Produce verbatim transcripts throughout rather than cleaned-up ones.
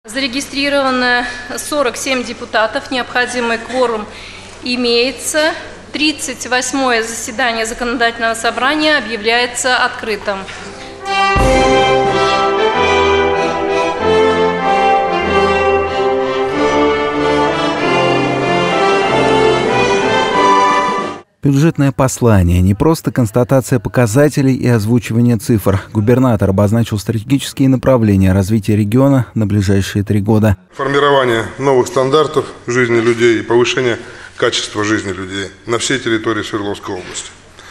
Зарегистрировано сорок семь депутатов, необходимый кворум имеется. тридцать восьмое заседание Законодательного собрания объявляется открытым. Бюджетное послание – не просто констатация показателей и озвучивание цифр. Губернатор обозначил стратегические направления развития региона на ближайшие три года. Формирование новых стандартов жизни людей и повышение качества жизни людей на всей территории Свердловской области.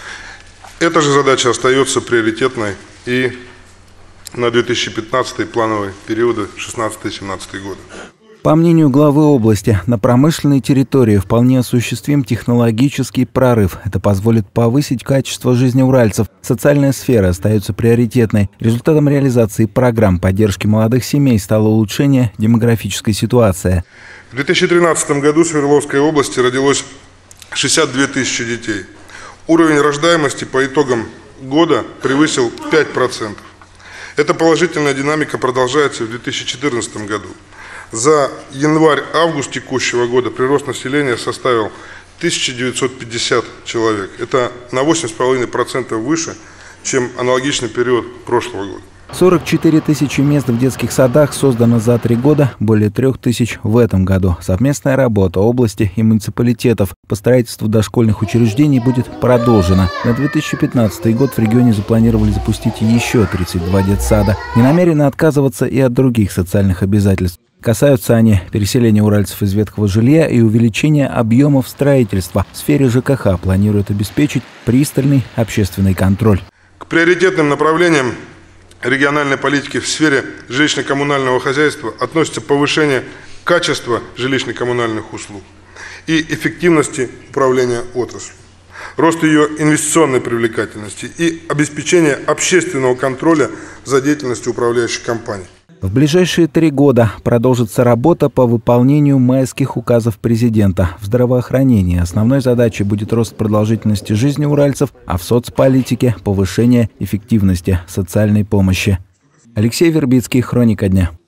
Эта же задача остается приоритетной и на две тысячи пятнадцатый плановый период шестнадцатый-семнадцатый годы. По мнению главы области, на промышленной территории вполне осуществим технологический прорыв. Это позволит повысить качество жизни уральцев. Социальная сфера остается приоритетной. Результатом реализации программ поддержки молодых семей стало улучшение демографической ситуации. В две тысячи тринадцатом году в Свердловской области родилось шестьдесят две тысячи детей. Уровень рождаемости по итогам года превысил пять процентов. Эта положительная динамика продолжается в две тысячи четырнадцатом году. За январь-август текущего года прирост населения составил тысячу девятьсот пятьдесят человек. Это на восемь целых пять десятых процента выше, чем аналогичный период прошлого года. сорок четыре тысячи мест в детских садах создано за три года, более трех тысяч в этом году. Совместная работа области и муниципалитетов по строительству дошкольных учреждений будет продолжена. На две тысячи пятнадцатый год в регионе запланировали запустить еще тридцать два детсада. Не намерены отказываться и от других социальных обязательств. Касаются они переселения уральцев из ветхого жилья и увеличения объемов строительства. В сфере ЖКХ планируют обеспечить пристальный общественный контроль. К приоритетным направлениям региональной политики в сфере жилищно-коммунального хозяйства относится повышение качества жилищно-коммунальных услуг и эффективности управления отраслью, рост ее инвестиционной привлекательности и обеспечение общественного контроля за деятельностью управляющих компаний. В ближайшие три года продолжится работа по выполнению майских указов президента. В здравоохранении основной задачей будет рост продолжительности жизни уральцев, а в соцполитике – повышение эффективности социальной помощи. Алексей Вербицкий, Хроника дня.